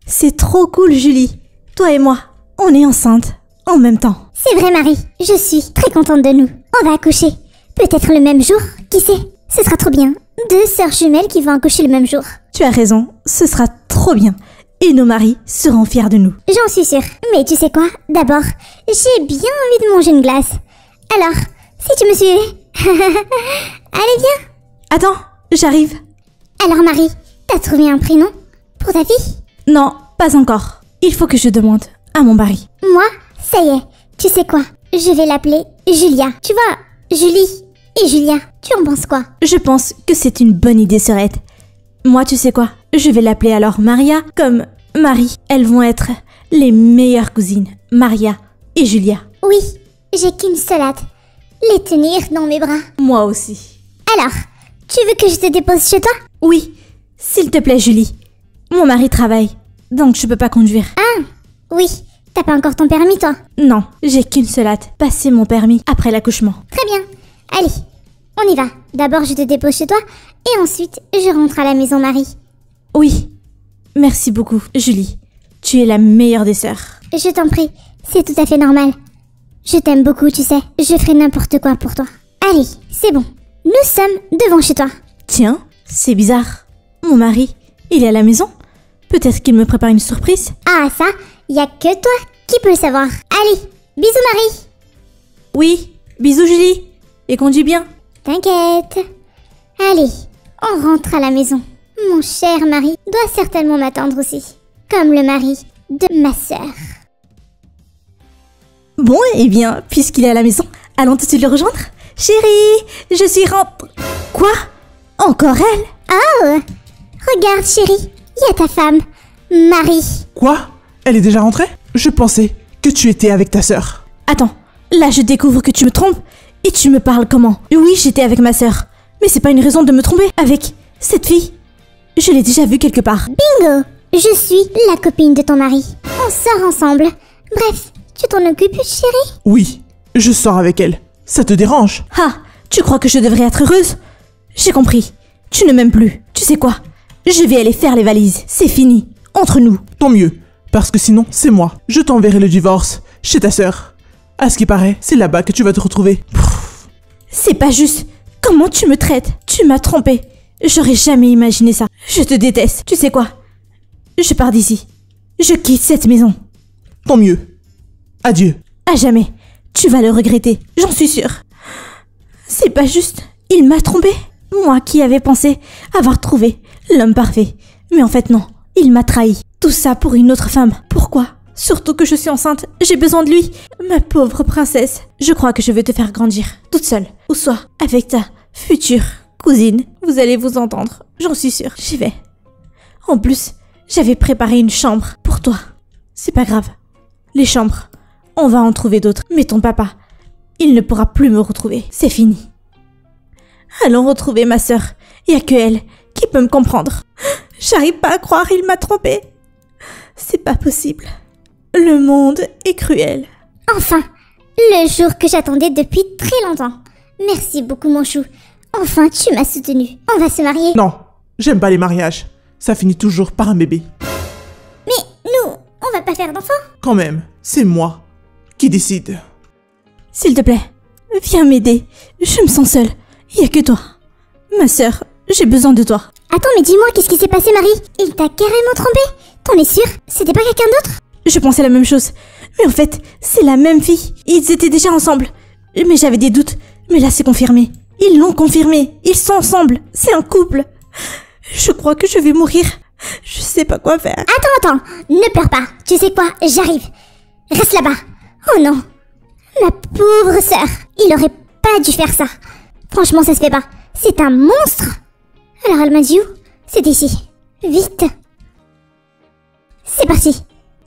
C'est trop cool, Julie. Toi et moi, on est enceintes en même temps. C'est vrai, Marie. Je suis très contente de nous. On va accoucher. Peut-être le même jour, qui sait? Ce sera trop bien. 2 sœurs jumelles qui vont accoucher le même jour. Tu as raison, ce sera trop bien. Et nos maris seront fiers de nous. J'en suis sûre. Mais tu sais quoi? D'abord, j'ai bien envie de manger une glace. Alors, si tu me suivais... Allez, viens. Attends, j'arrive. Alors, Marie, t'as trouvé un prénom pour ta fille? Non, pas encore. Il faut que je demande à mon mari. Moi, ça y est. Tu sais quoi? Je vais l'appeler Julia. Tu vois, Julie et Julia, tu en penses quoi? Je pense que c'est une bonne idée, Sœurette. Moi, tu sais quoi? Je vais l'appeler alors Maria, comme Marie. Elles vont être les meilleures cousines, Maria et Julia. Oui, j'ai qu'une seule hâte. Les tenir dans mes bras. Moi aussi. Alors, tu veux que je te dépose chez toi? Oui, s'il te plaît, Julie. Mon mari travaille, donc je peux pas conduire. Ah, oui. T'as pas encore ton permis, toi? Non, j'ai qu'une seule hâte, passer mon permis après l'accouchement. Très bien. Allez, on y va. D'abord, je te dépose chez toi, et ensuite, je rentre à la maison, Marie. Oui, merci beaucoup, Julie. Tu es la meilleure des sœurs. Je t'en prie, c'est tout à fait normal. Je t'aime beaucoup, tu sais. Je ferai n'importe quoi pour toi. Allez, c'est bon. Nous sommes devant chez toi. Tiens, c'est bizarre. Mon mari, il est à la maison? Peut-être qu'il me prépare une surprise? Ah, ça, y a que toi qui peux le savoir. Allez, bisous, Marie. Oui, bisous, Julie. Et conduis bien. T'inquiète. Allez, on rentre à la maison. Mon cher mari doit certainement m'attendre aussi. Comme le mari de ma sœur. Bon, eh bien, puisqu'il est à la maison, allons tout de suite le rejoindre. Chérie, je suis rentrée. Quoi? Encore elle? Oh, regarde, chérie, y a ta femme, Marie. Quoi? Elle est déjà rentrée? Je pensais que tu étais avec ta sœur. Attends, là je découvre que tu me trompes et tu me parles comment? Oui, j'étais avec ma sœur, mais c'est pas une raison de me tromper avec cette fille. Je l'ai déjà vue quelque part. Bingo! Je suis la copine de ton mari. On sort ensemble. Bref, tu t'en occupes, chérie? Oui, je sors avec elle. Ça te dérange? Ah, tu crois que je devrais être heureuse? J'ai compris. Tu ne m'aimes plus. Tu sais quoi? Je vais aller faire les valises. C'est fini. Entre nous. Tant mieux, parce que sinon, c'est moi. Je t'enverrai le divorce chez ta sœur. À ce qui paraît, c'est là-bas que tu vas te retrouver. C'est pas juste. Comment tu me traites? Tu m'as trompé. J'aurais jamais imaginé ça. Je te déteste. Tu sais quoi? Je pars d'ici. Je quitte cette maison. Tant mieux. Adieu. À jamais. Tu vas le regretter. J'en suis sûre. C'est pas juste. Il m'a trompé. Moi qui avais pensé avoir trouvé l'homme parfait. Mais en fait non. Il m'a trahi. Tout ça pour une autre femme. Pourquoi? Surtout que je suis enceinte. J'ai besoin de lui. Ma pauvre princesse. Je crois que je vais te faire grandir. Toute seule. Ou soit avec ta future cousine. Vous allez vous entendre. J'en suis sûre. J'y vais. En plus, j'avais préparé une chambre pour toi. C'est pas grave. Les chambres, on va en trouver d'autres. Mais ton papa, il ne pourra plus me retrouver. C'est fini. Allons retrouver ma sœur. Il n'y a que elle qui peut me comprendre. J'arrive pas à croire, il m'a trompée. C'est pas possible. Le monde est cruel. Enfin, le jour que j'attendais depuis très longtemps. Merci beaucoup, mon chou. Enfin, tu m'as soutenu. On va se marier. Non, j'aime pas les mariages. Ça finit toujours par un bébé. Mais nous, on va pas faire d'enfants. Quand même, c'est moi qui décide. S'il te plaît, viens m'aider. Je me sens seule. Il n'y a que toi. Ma sœur, j'ai besoin de toi. Attends, mais dis-moi, qu'est-ce qui s'est passé, Marie? Il t'a carrément trompé? T'en es sûre? C'était pas quelqu'un d'autre? Je pensais la même chose. Mais en fait, c'est la même fille. Ils étaient déjà ensemble. Mais j'avais des doutes. Mais là, c'est confirmé. Ils l'ont confirmé. Ils sont ensemble. C'est un couple. Je crois que je vais mourir. Je sais pas quoi faire. Attends, ne pleure pas. Tu sais quoi? J'arrive. Reste là-bas. Oh non. Ma pauvre sœur. Il aurait pas dû faire ça. Franchement, ça se fait pas. C'est un monstre. Alors elle m'a dit où? C'est ici. Vite. C'est parti.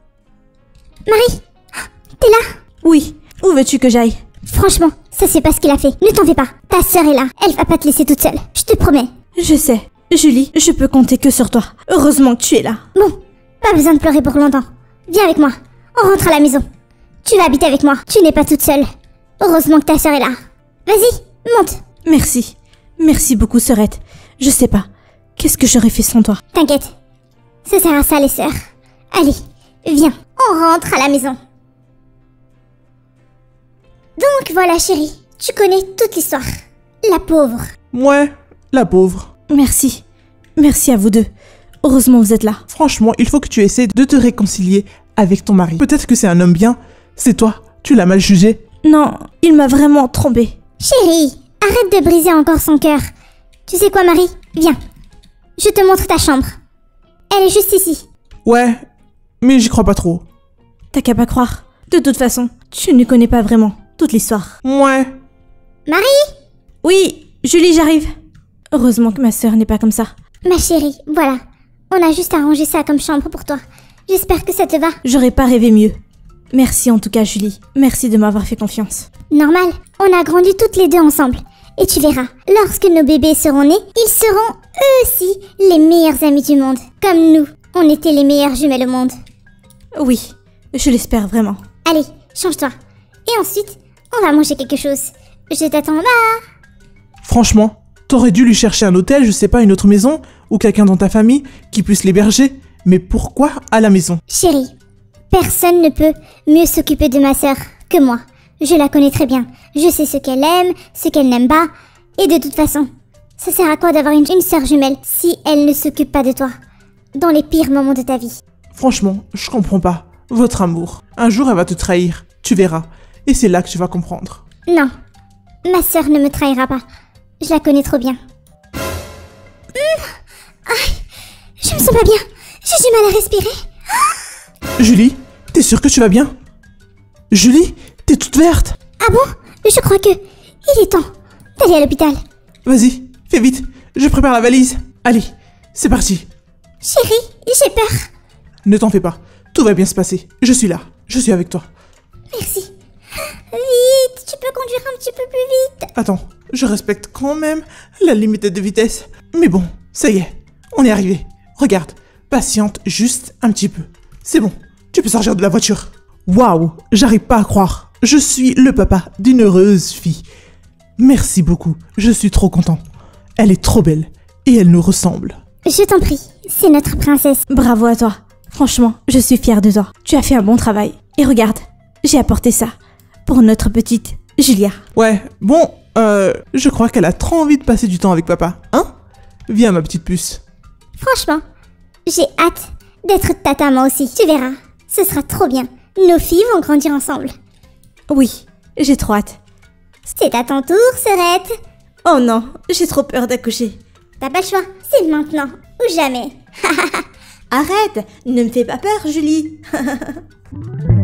Marie, t'es là? Oui. Où veux-tu que j'aille? Franchement, ça c'est pas ce qu'il a fait. Ne t'en fais pas. Ta sœur est là. Elle va pas te laisser toute seule. Je te promets. Je sais. Julie, je peux compter que sur toi. Heureusement que tu es là. Bon, pas besoin de pleurer pour longtemps. Viens avec moi. On rentre à la maison. Tu vas habiter avec moi. Tu n'es pas toute seule. Heureusement que ta sœur est là. Vas-y, monte. Merci. Merci beaucoup, Sœurette. Je sais pas. Qu'est-ce que j'aurais fait sans toi? T'inquiète. Ça sert à ça, les sœurs. Allez, viens, on rentre à la maison. Donc voilà chérie, tu connais toute l'histoire. La pauvre. Ouais, la pauvre. Merci. Merci à vous deux. Heureusement vous êtes là. Franchement, il faut que tu essaies de te réconcilier avec ton mari. Peut-être que c'est un homme bien. C'est toi, tu l'as mal jugé. Non, il m'a vraiment trompée. Chérie, arrête de briser encore son cœur. Tu sais quoi Marie? Viens, je te montre ta chambre. Elle est juste ici. Ouais, mais j'y crois pas trop. T'as qu'à pas croire. De toute façon, tu ne connais pas vraiment toute l'histoire. Ouais. Marie? Oui, Julie, j'arrive. Heureusement que ma sœur n'est pas comme ça. Ma chérie, voilà. On a juste arrangé ça comme chambre pour toi. J'espère que ça te va. J'aurais pas rêvé mieux. Merci en tout cas, Julie. Merci de m'avoir fait confiance. Normal, on a grandi toutes les deux ensemble. Et tu verras, lorsque nos bébés seront nés, ils seront eux aussi les meilleurs amis du monde. Comme nous, on était les meilleures jumelles au monde. Oui, je l'espère vraiment. Allez, change-toi. Et ensuite, on va manger quelque chose. Je t'attends là. Franchement, t'aurais dû lui chercher un hôtel, je sais pas, une autre maison, ou quelqu'un dans ta famille qui puisse l'héberger. Mais pourquoi à la maison? Chérie, personne ne peut mieux s'occuper de ma sœur que moi. Je la connais très bien. Je sais ce qu'elle aime, ce qu'elle n'aime pas. Et de toute façon, ça sert à quoi d'avoir une sœur jumelle si elle ne s'occupe pas de toi dans les pires moments de ta vie? Franchement, je comprends pas. Votre amour. Un jour, elle va te trahir. Tu verras. Et c'est là que tu vas comprendre. Non, ma sœur ne me trahira pas. Je la connais trop bien. Aïe, je me sens pas bien. J'ai du mal à respirer. Julie, t'es sûre que tu vas bien? Julie, t'es toute verte. Ah bon? Je crois que il est temps d'aller à l'hôpital. Vas-y, fais vite. Je prépare la valise. Allez, c'est parti. Chérie, j'ai peur. Ne t'en fais pas. Tout va bien se passer. Je suis là. Je suis avec toi. Merci. Vite, tu peux conduire un petit peu plus vite. Attends, je respecte quand même la limite de vitesse. Mais bon, ça y est, on est arrivé. Regarde, patiente juste un petit peu. C'est bon, tu peux sortir de la voiture. Waouh, j'arrive pas à croire. Je suis le papa d'une heureuse fille. Merci beaucoup, je suis trop content. Elle est trop belle et elle nous ressemble. Je t'en prie, c'est notre princesse. Bravo à toi. Franchement, je suis fière de toi. Tu as fait un bon travail. Et regarde, j'ai apporté ça pour notre petite Julia. Ouais, bon, je crois qu'elle a trop envie de passer du temps avec papa. Hein? Viens ma petite puce. Franchement, j'ai hâte d'être tata moi aussi. Tu verras, ce sera trop bien. Nos filles vont grandir ensemble. Oui, j'ai trop hâte. C'est à ton tour, sœurette. Oh non, j'ai trop peur d'accoucher. T'as pas le choix, c'est maintenant ou jamais. Arrête, ne me fais pas peur, Julie.